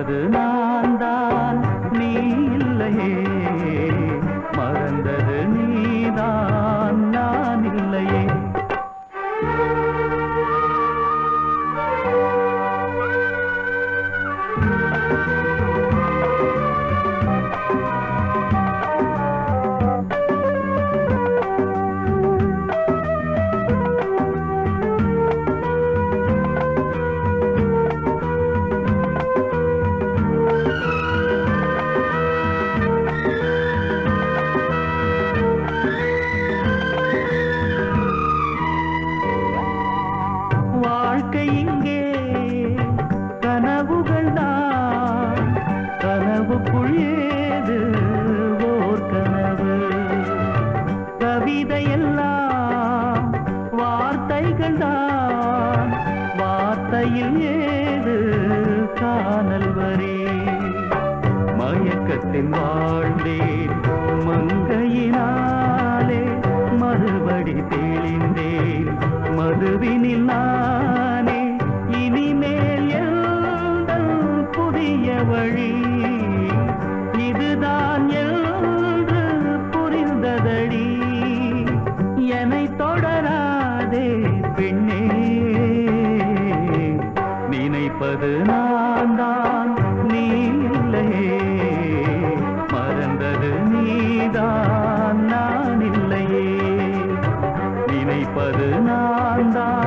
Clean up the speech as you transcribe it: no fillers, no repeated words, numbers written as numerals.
நினைப்பது நான் தான், நீ இல்லையே. மறந்தது நீதான், நான் இல்லையே. வாழ்க்கை இங்கே கனவுகள் தான், கனவுக்குள் ஏது ஓர் கனவு. கவிதையெல்லாம் வார்த்தைகள் தான், வார்த்தையில் ஏது காணல் வரி. மயக்கத்தின் வாழ்ந்தேன் மங்கையினாலே, மறுபடி தெளிந்தேன் மதுவினில் நானே. இனிமேல் எந்தன் புதிய வழி இதுதான் என்று புரிந்ததடி. என்னை தொடராதே பெண்ணே, நினைப்பது நான் தான், நீ இல்லையே. மறந்தது நீதான், நான் இல்லையே. நினைப்பது நான் தான்.